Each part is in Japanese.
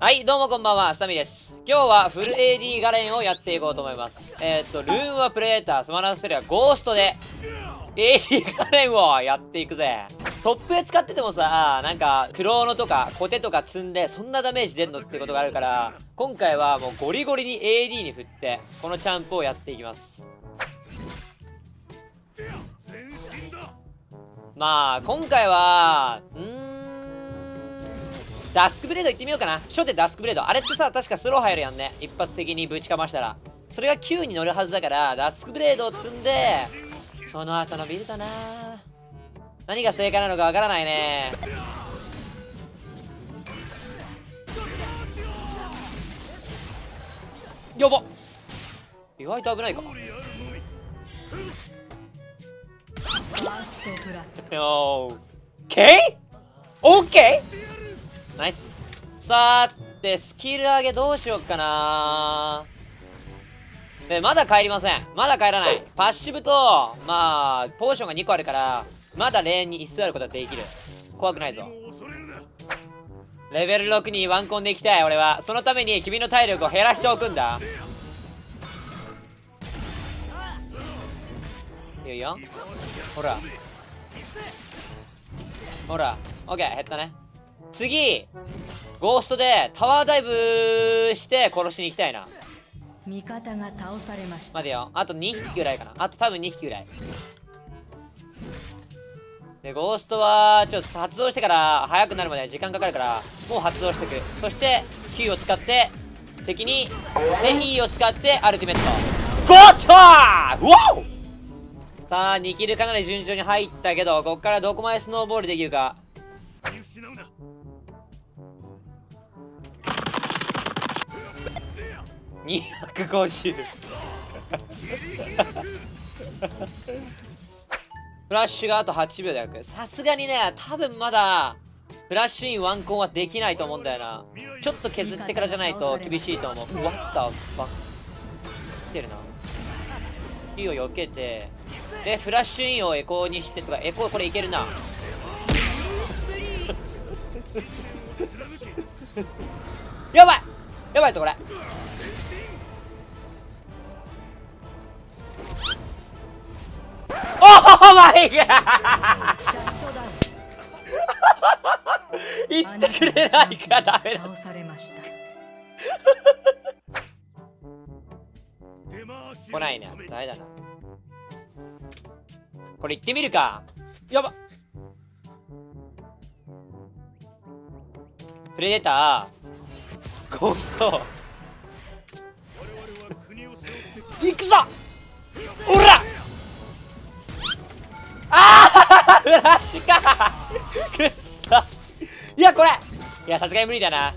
はい、どうもこんばんは、スタミです。今日はフル AD ガレンをやっていこうと思います。ルーンはプレーター、スマランスペルはゴーストで AD ガレンをやっていくぜ。トップで使っててもさ、なんか、クローノとかコテとか積んで、そんなダメージ出んのってことがあるから、今回はもうゴリゴリに AD に振って、このチャンプをやっていきます。まあ、今回は、ダスクブレード行ってみようかな。初手ダスクブレード。あれってさ、確かスロー入るやんね。一発的にぶちかましたら。それが9に乗るはずだから、ダスクブレードを積んで、その後のビルドな。何が正解なのかわからないね。やばっ、意外と危ないか。よー。オッケーナイス。さーて、スキル上げどうしよっかなー。で、まだ帰りません。まだ帰らない。パッシブと、まあ、ポーションが2個あるから、まだレーンに居座ることができる。怖くないぞ。レベル6にワンコンでいきたい、俺は。そのために君の体力を減らしておくんだ。いいよ。ほら。ほら。オッケー、減ったね。次、ゴーストでタワーダイブして殺しに行きたいな。 味方が倒されました。 待てよ、あと2匹ぐらいかな。あと多分2匹ぐらいで、ゴーストはちょっと発動してから速くなるまで時間かかるから、もう発動していく。そして Q を使って敵に、で E を使ってアルティメットゴッター。ウォー。さあ2キルかなり順調に入ったけど、こっからどこまでスノーボールできるか。250フラッシュがあと8秒で焼く。さすがにね、多分まだフラッシュインワンコンはできないと思うんだよな。ちょっと削ってからじゃないと厳しいと思う。うわったばっ来てるな。火を避けて、でフラッシュインをエコーにしてとか、エコーこれいけるな。やばいやばいとこれ。オーマイガー言ってくれないからダメだ。来ないね。ダメだな。これ行ってみるか。やばっ。プレデターゴースト行くぞ。おらフラッシュかくっそ。いやこれ、いやさすがに無理だな。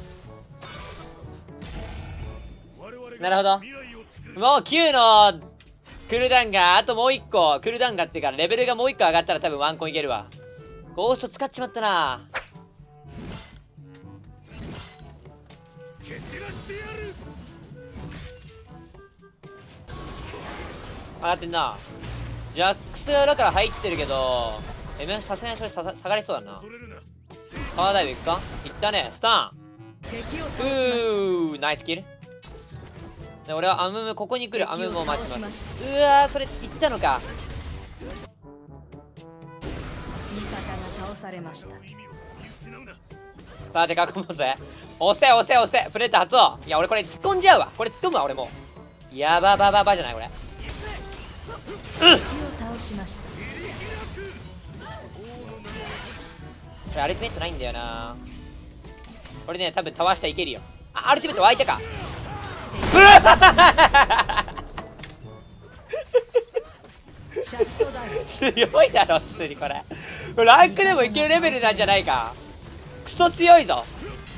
なるほど。もう9のクールダウンがあともう1個、クールダウンがってからレベルがもう1個上がったら多分ワンコンいけるわ。ゴースト使っちまったな。上がってんな。ジャックスだから入ってるけど、さすがにそれ下がりそうだな。パワーダイブいくか。いったね。スタン。ナイスキル。で俺はアムムここに来る。アムムを待ちます。うわー、それいったのか。 味方が倒されました。 さあて囲もうぜ。押せ押せ押せ。プレート発動。いや俺これ突っ込んじゃうわ。これ突っ込むわ俺もう。やばばばばじゃないこれ。アルティメットないんだよな。これね多分タワー下いけるよ。あ、アルティメット湧いたか。強いだろ普通にこれ。ランクでもいけるレベルなんじゃないか。クソ強いぞ。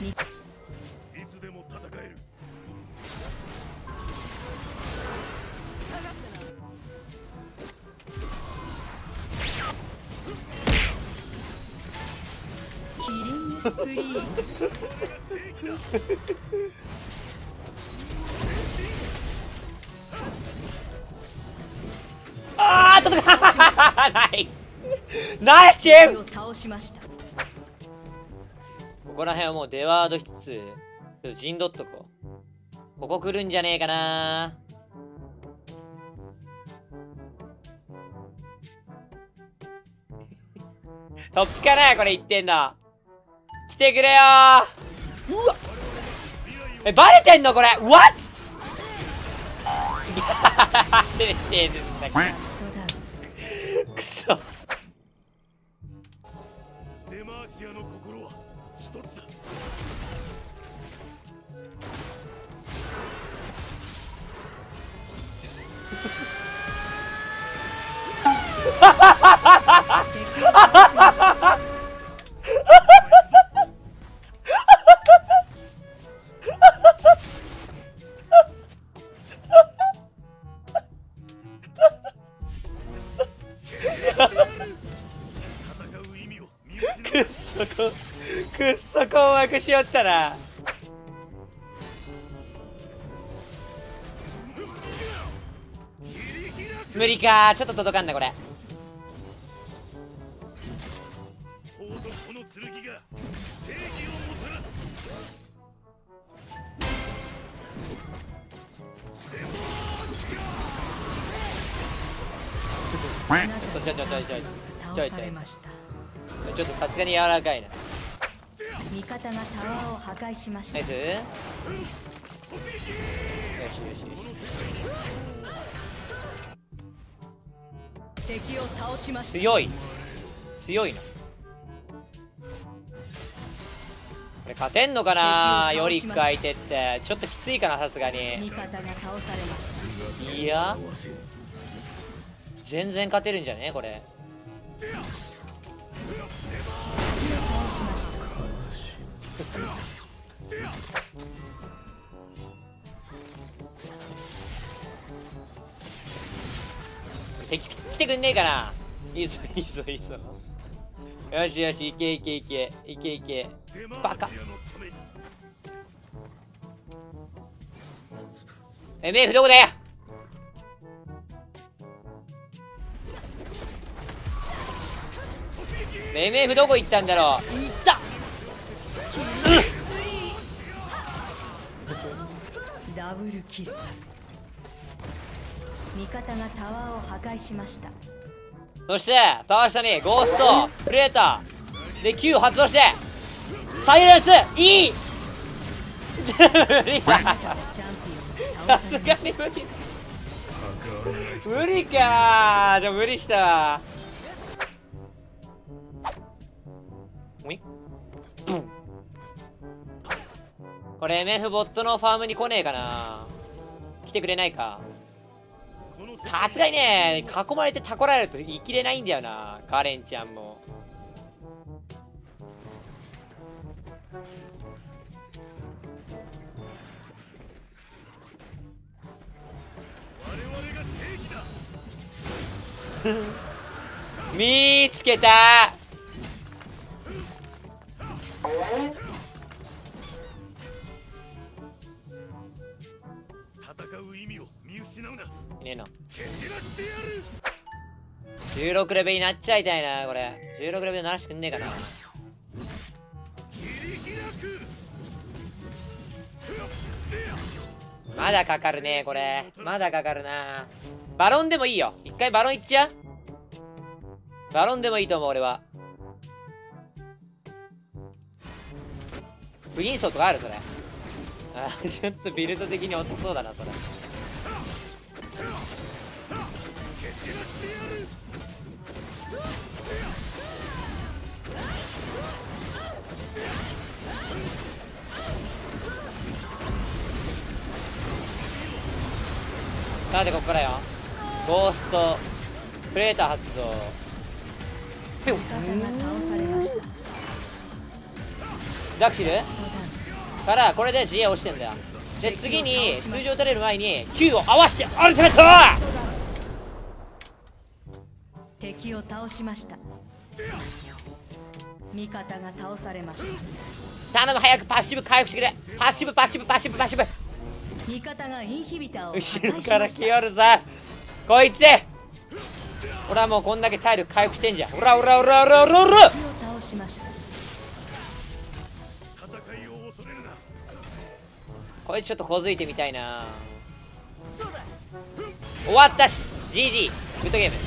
あーっとナイスナイスチーム。ここら辺はもうデワードしつつ、 ちょっと陣取っとこう。ここ来るんじゃねえかな。トップかなこれ言ってんの。来てくれよー。うわえ、バレてんのこれ。What? バレてるんだけど。くそ。 デマーシアの心は一つだ。 くっそ困惑しよったな。無理かー、ちょっと届かんなこれ。 この剣が正義をもたらす。 ちょ倒されました。 ちょっとさすがに柔らかいな。 味方がタワーを破壊しました。 ナイス。よしよし。 敵を倒しました。 強いな。これ勝てんのかな。より一回相手ってちょっときついかな、さすがに。 味方が倒されました。 いや全然勝てるんじゃねこれ。敵来てくんねえかな。いいぞ。よしよし、いけ。バカ。MF どこだよ。MF どこ行ったんだろう。いった。 ダブルキル。味方がタワーを破壊しました。 そしてタワー下にゴーストプレーターで Q を発動してサイレンスいいさすがに無理かー。じゃあ無理したわ。これ MF ボットのファームに来ねえかな。来てくれないか。さすがにね、囲まれてタコられると生きれないんだよな、カレンちゃんも。見つけた。 戦う意味を見失うな。 いねえな。 蹴散らしてやる。 16レベルになっちゃいたいな、これ。16レベル鳴らしてくんねえかな。まだかかるね、これ。まだかかるな。バロンでもいいよ。一回バロンいっちゃう。バロンでもいいと思う、俺は。不銀層とかある、それ。あ、ちょっとビルド的に遅そうだな、それ。さてここからよ。ゴーストプレーター発動。ピュン。ダクシルからこれで自衛をしてんだよ。で次に通常打たれる前に Q を合わせてアルティメット。 敵を倒しました。味方が倒されました。 頼む、早くパッシブ回復してくれ。パッシブ。 味方がインヒビターを破壊しました。 後ろから来よるぞこいつ。俺はもうこんだけ体力回復してんじゃん。おら。 敵を倒しました。 れるな。 これちょっと小づいてみたいな。終わったし GG グッドゲーム。